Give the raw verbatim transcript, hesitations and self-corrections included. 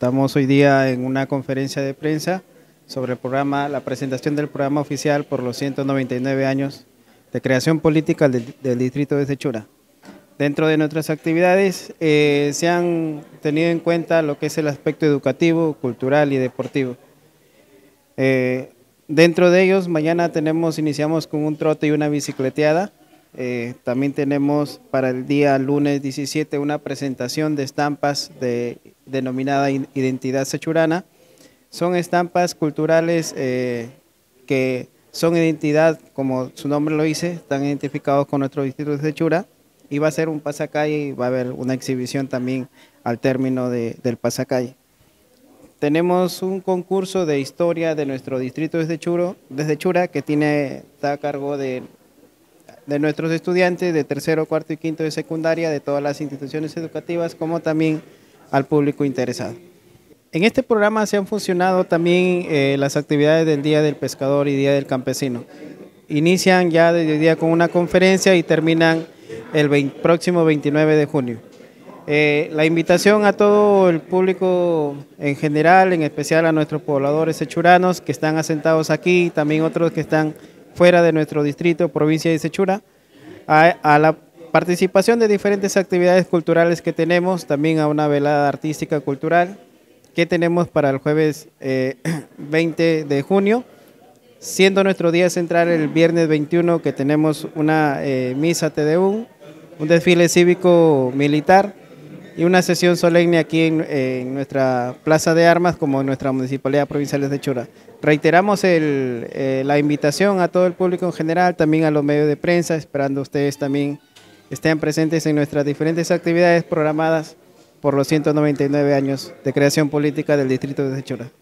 Estamos hoy día en una conferencia de prensa sobre el programa, la presentación del programa oficial por los ciento noventa y nueve años de creación política del, del distrito de Sechura. Dentro de nuestras actividades eh, se han tenido en cuenta lo que es el aspecto educativo, cultural y deportivo. Eh, dentro de ellos, mañana tenemos, iniciamos con un trote y una bicicleteada. Eh, también tenemos para el día lunes diecisiete una presentación de estampas de, denominada Identidad Sechurana. Son estampas culturales eh, que son identidad, como su nombre lo dice, están identificados con nuestro distrito de Sechura, y va a ser un pasacalle y va a haber una exhibición también al término de, del pasacalle. Tenemos un concurso de historia de nuestro distrito de Sechura, de Sechura que tiene, está a cargo de de nuestros estudiantes de tercero, cuarto y quinto de secundaria, de todas las instituciones educativas, como también al público interesado. En este programa se han funcionado también eh, las actividades del Día del Pescador y Día del Campesino. Inician ya desde el día con una conferencia y terminan el veinte, próximo veintinueve de junio. Eh, la invitación a todo el público en general, en especial a nuestros pobladores sechuranos que están asentados aquí, también otros que están fuera de nuestro distrito, provincia de Sechura, a, a la participación de diferentes actividades culturales que tenemos, también a una velada artística cultural que tenemos para el jueves eh, veinte de junio, siendo nuestro día central el viernes veintiuno, que tenemos una eh, misa Te Deum, un desfile cívico militar y una sesión solemne aquí en, en nuestra Plaza de Armas, como en nuestra Municipalidad Provincial de Sechura. Reiteramos el, eh, la invitación a todo el público en general, también a los medios de prensa, esperando ustedes también estén presentes en nuestras diferentes actividades programadas por los ciento noventa y nueve años de creación política del distrito de Sechura.